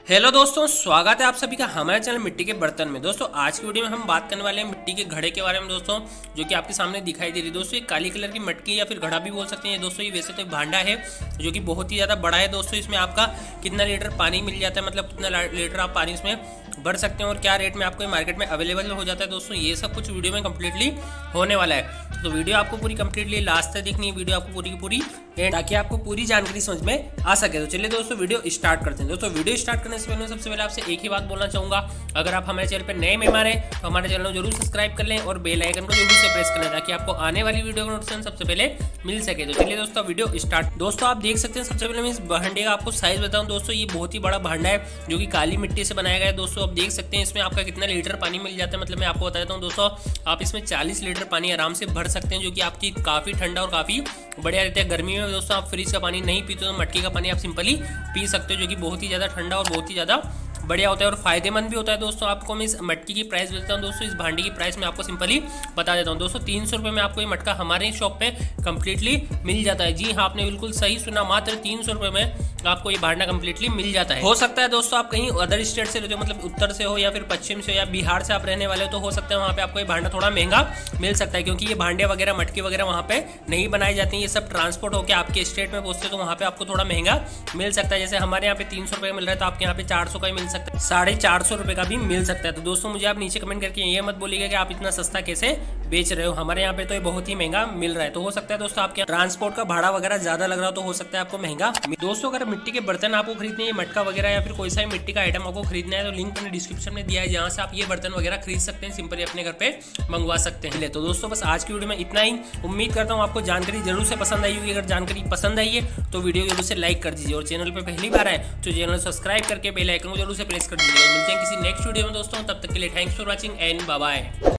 Hello दोस्तों, स्वागत है आप सभी का हमारे चैनल मिट्टी के बर्तन में। दोस्तों आज की वीडियो में हम बात करने वाले हैं मिट्टी के घड़े के बारे में दोस्तों, जो कि आपके सामने दिखाई दे रही है। दोस्तों ये काली कलर की मटकी या फिर घड़ा भी बोल सकते हैं दोस्तों। ये वैसे तो एक भांडा है जो कि बहुत ही ज़्यादा बड़ा है दोस्तों। इसमें आपका कितना लीटर पानी मिल जाता है, मतलब कितना लीटर आप पानी इसमें भर सकते हैं और क्या रेट में आपको मार्केट में अवेलेबल हो जाता है दोस्तों, ये सब कुछ वीडियो में कंप्लीटली होने वाला है। तो वीडियो आपको पूरी कंप्लीटली लास्ट तक देखनी है, वीडियो आपको पूरी की पूरी, ताकि आपको पूरी जानकारी समझ में आ सके। तो चलिए दोस्तों वीडियो स्टार्ट करते हैं। दोस्तों वीडियो स्टार्ट करने से पहले सबसे पहले आपसे एक ही बात बोलना चाहूंगा, अगर आप हमारे चैनल पर नए मेहमान हैं तो हमारे चैनल को जरूर सब्सक्राइब कर लें और बेल आइकन को जरूर से प्रेस कर लें, ताकि आपको आने वाली वीडियो का नोटिफिकेशन सबसे पहले मिल सके। तो चलिए दोस्तों वीडियो स्टार्ट। दोस्तों आप देख सकते हैं, सबसे पहले मैं इस भांडे का आपको साइज बताऊं दोस्तों। ये बहुत ही बड़ा भांडा है जो कि काली मिट्टी से बनाया गया है दोस्तों। आप देख सकते हैं इसमें आपका कितना लीटर पानी मिल जाता है। मतलब मैं आपको बता देता हूँ दोस्तों, आप इसमें 40 लीटर पानी आराम से भर सकते हैं, जो कि आपकी काफी ठंडा और काफी बढ़िया रहता है। गर्मी में दोस्तों आप फ्रिज का पानी नहीं पीते तो मटके का पानी आप सिंपली पी सकते हो, जो कि बहुत ही ज़्यादा ठंडा और बहुत ही ज़्यादा बढ़िया होता है और फायदेमंद भी होता है दोस्तों। आपको मैं इस मटकी की प्राइस बताता हूँ दोस्तों। इस भांडी की प्राइस मैं आपको सिंपली बता देता हूँ दोस्तों। 300 रुपये में आपको ये मटका हमारे शॉप पे कंप्लीटली मिल जाता है। जी हाँ, आपने बिल्कुल सही सुना, मात्र 300 रुपये में आपको ये भांडा कंप्लीटली मिल जाता है। हो सकता है दोस्तों आप कहीं अदर स्टेट से रहते हो, मतलब उत्तर से हो या फिर पश्चिम से या बिहार से आप रहने वाले हो, तो हो सकता है वहाँ पे आपको ये भांडा थोड़ा महंगा मिल सकता है, क्योंकि ये भांडे वगैरह मटके वगैरह वहाँ पे नहीं बनाई जाती हैं। ये सब ट्रांसपोर्ट होकर आपके स्टेट में पहुँचते, तो वहाँ पे आपको थोड़ा महंगा मिल सकता है। जैसे हमारे यहाँ पे 300 रुपये मिल रहा है, तो आपके यहाँ पे 400 का ही मिल सकता है, 450 रुपये का भी मिल सकता है। तो दोस्तों मुझे आप नीचे कमेंट करके ये मत बोलिएगा कि आप इतना सस्ता कैसे बेच रहे हो, हमारे यहाँ पे तो ये बहुत ही महंगा मिल रहा है। तो हो सकता है दोस्तों आपके ट्रांसपोर्ट का भाड़ा वगैरह ज्यादा लग रहा हो, तो हो सकता है आपको महंगा। दोस्तों अगर मिट्टी के बर्तन आपको खरीदने हैं, मटका वगैरह या फिर कोई सा भी मिट्टी का आइटम आपको खरीदना है, तो लिंक मैंने डिस्क्रिप्शन में दिया है, जहाँ से आप ये बर्तन वगैरह खरीद सकते हैं, सिंपली अपने घर पे मंगवा सकते हैं। तो दोस्तों बस आज की वीडियो में इतना ही। उम्मीद करता हूँ आपको जानकारी जरूर से पसंद आई होगी। अगर जानकारी पसंद आई है तो वीडियो जरूर से लाइक कर दीजिए, और चैनल पर पहली बार आए तो चैनल सब्सक्राइब करके बेल आइकन को जरूर से प्रेस कर दीजिए। मिलते हैं किसी नेक्स्ट वीडियो में दोस्तों, तब तक के लिए thanks for watching and bye bye.